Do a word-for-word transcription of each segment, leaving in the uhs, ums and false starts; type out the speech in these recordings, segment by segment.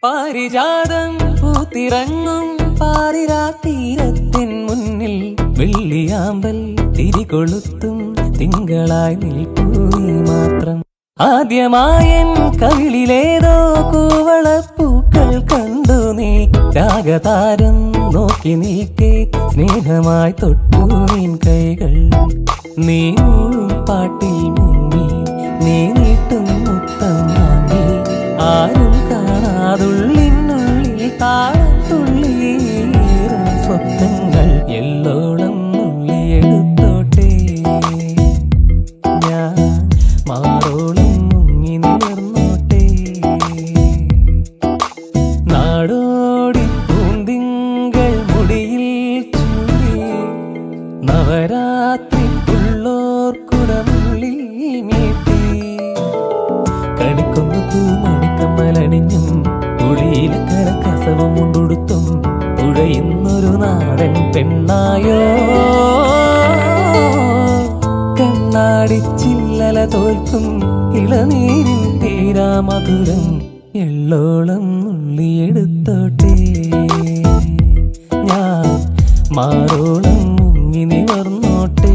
പാരിജാതം പൂത്തിറങ്ങും പാരിരാത്തീരത്തിൻ മുന്നിൽ വെള്ളിയാമ്പൽ തിരികൊളുത്തും തിങ്കളായി നിൽക്കൂ നീ മാത്രം. ആദ്യമായൻ കവിളിലേതോ കൂവളപ്പൂക്കൾ കണ്ടു നീ. രാഗതാരം നോക്കി നീക്കെ സ്നേഹമായി തൊട്ടു നീൻ കൈകൾ. നീ മൂളും പാട്ടിൽ മുങ്ങി നീ നീട്ടും മുത്തം വാങ്ങി. ആരും കാണാതുള്ളിനുള്ളിൽ താളം തുള്ളിയേറും സ്വപ്നങ്ങൾ എല്ലോളം നുള്ളിയെടുത്തോട്ടെ. ഞാൻ മാറോളം മുങ്ങി നിവർന്നോട്ടെ. നാടോടി പൂന്തിങ്കൾ മുടിയിൽ ചൂടി നവരാത്രി പുള്ളോർ കുടമുള്ളിൽ മീട്ടി. കണിക്കൊന്നു പൂമണിക്കമ്മലണിഞ്ഞും പുളിയിലെ കരക്കസവും കൊണ്ടുടുത്തും പുഴയുന്നൊരു നാടൻ പെണ്ണായോ. കണ്ണാടിച്ചില്ലല തോൽക്കും ഇളനീരിൻ തീരാ മധുരം എള്ളോളം നുള്ളിയെടുത്തോട്ടെ. ഞാൻ മാറോളം മുങ്ങി നിവർന്നോട്ടെ.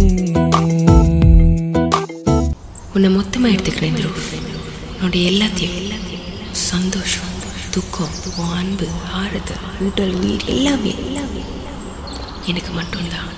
உன்னை மொத்தமாக எடுத்துக்கிறேன் ரூஃப். உன்னுடைய எல்லாத்தையும் சந்தோஷம், துக்கம், உன் அன்பு, ஆறுதல், உடல், உயிர் எல்லாமே எல்லாமே எனக்கு மட்டும்தான்.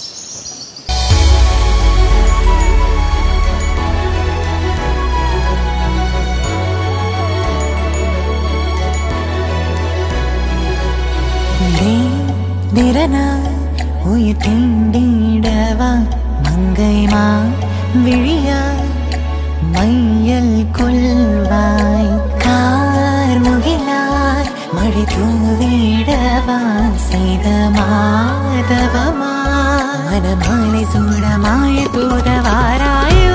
உயிர் தீண்டிடவா மங்கைமா விழியா மையல் கொள்வாய். கார் முகிலாய் மழை தூவிடவா செய்த மாதவமா. மனமாலை சூடமாய தூதவாராயோ.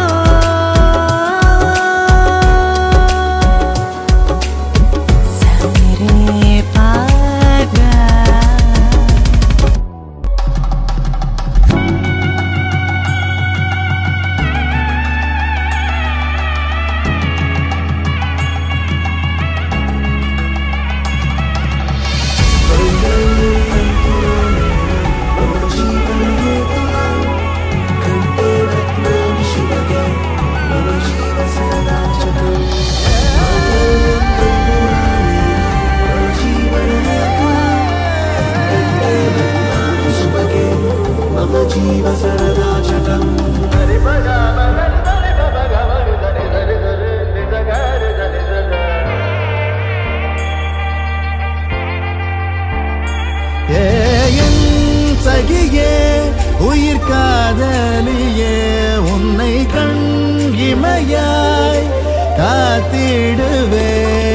சகியே உயிர் காதலியே உன்னை கண் இமையாய் காத்திடுவே.